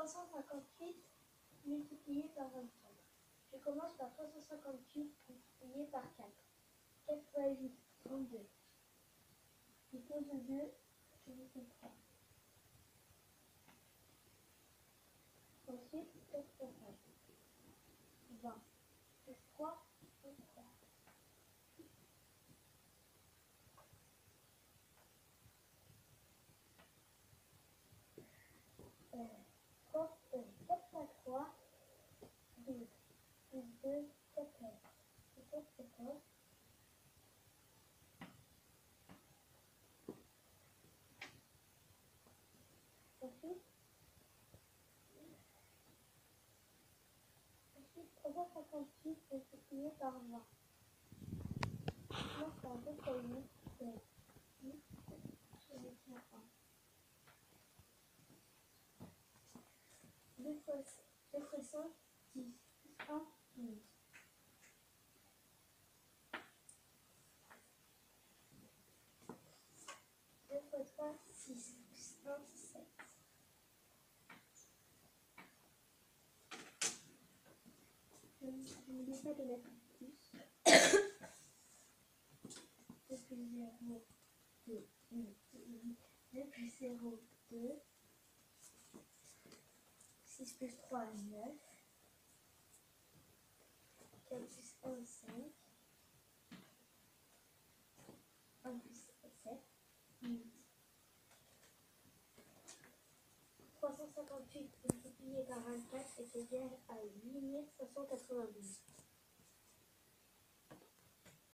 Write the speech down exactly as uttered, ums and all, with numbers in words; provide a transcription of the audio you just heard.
cent cinquante-huit multiplié par vingt-quatre. Je commence par trois cent cinquante-huit multiplié par quatre. quatre fois huit, trente-deux. Je pose le deux, je mets le trois. Ensuite, quatre fois cinq. vingt. Plus trois, vingt-trois. Euh, trente, euh, quatre fois trois, douze. Plus deux, quatorze. quatorze, quatorze. Ensuite, ensuite trois cent cinquante-huit multiplié par vingt. Maintenant, c'est un deux fois huit, c'est huit, je vais faire un. deux fois cinq, dix. Plus un, douze. deux fois trois, six. Plus un, sept. Je n'oublie pas de mettre plus. deux plus zéro, deux. deux plus zéro, deux. six plus trois, neuf. quatre plus un, cinq. un plus sept, huit. trois cent cinquante-huit multiplié par vingt-quatre est égal à huit mille cinq cent quatre-vingt-douze.